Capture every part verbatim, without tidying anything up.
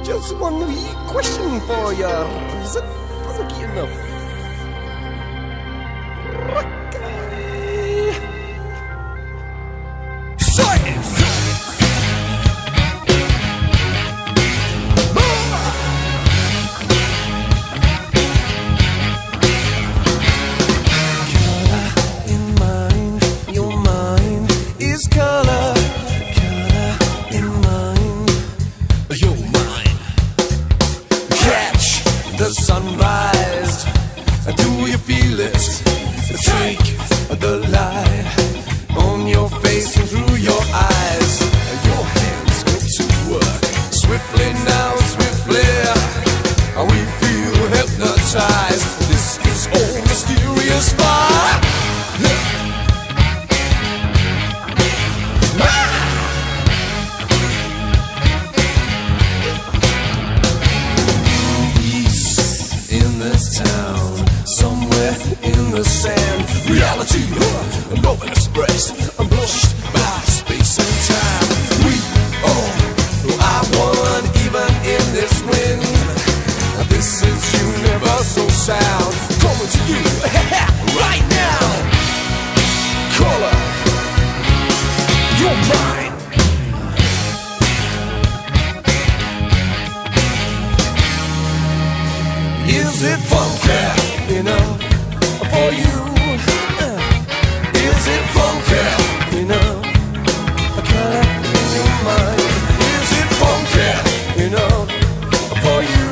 Just one wee question for you. Is it funky enough? Rocky. Science! Color, color in mind, your mind. Catch the sunrise. Do you feel it? Take the light on your face and through your eyes. Your hands go to work swiftly now, swiftly. We feel hypnotized. This is all mysterious fire. Somewhere in the sand, reality, uh, love expressed, blushed by space and time. We all are one, even in this wind. This is universal sound coming to you right now. Color your mind. Is it funky enough for you? Is it funky enough? A color in your mind. Is it funky enough for you?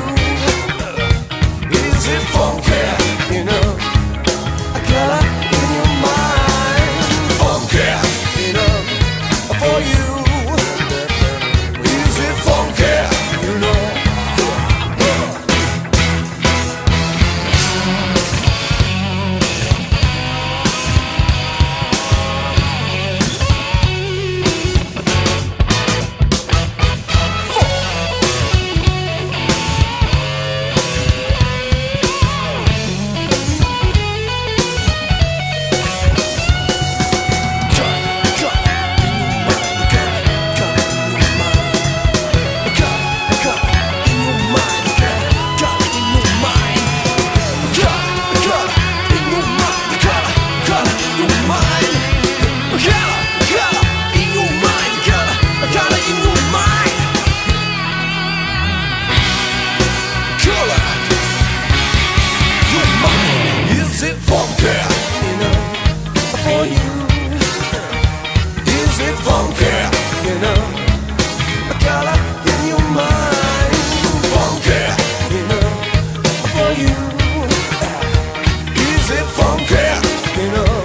Is it funky enough? A color in your mind. Funky enough for you? Is it funky enough? Is it funky enough for you? Is it funky enough? A color in your mind. Funky enough for you? Is it funky enough?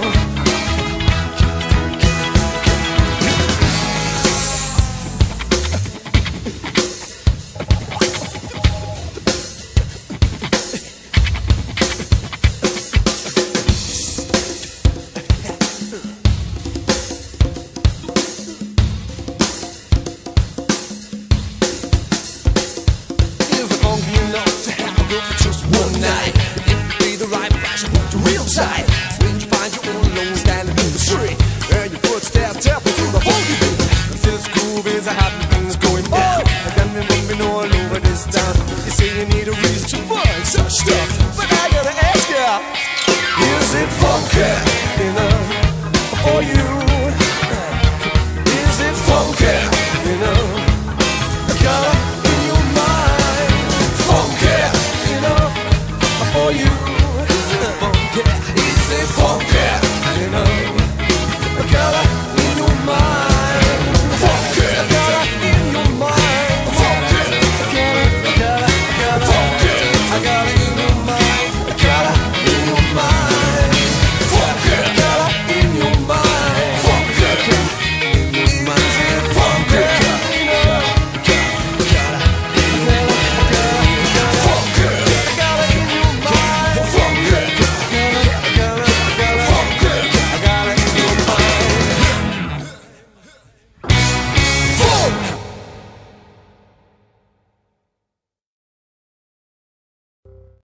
Just one night, if you be the right price, I hold you real tight. When you find your own alone standing in the street, and your footsteps tapping through the funky beat. Cause this groove is a happy things going down. I got me moving all over this town. You say you need a reason to find such stuff, but I gotta ask ya, is it funky enough for you? Is it funky